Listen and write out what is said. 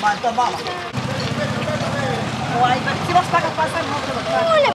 mama, tua mama. Uai, se você paga passar, não,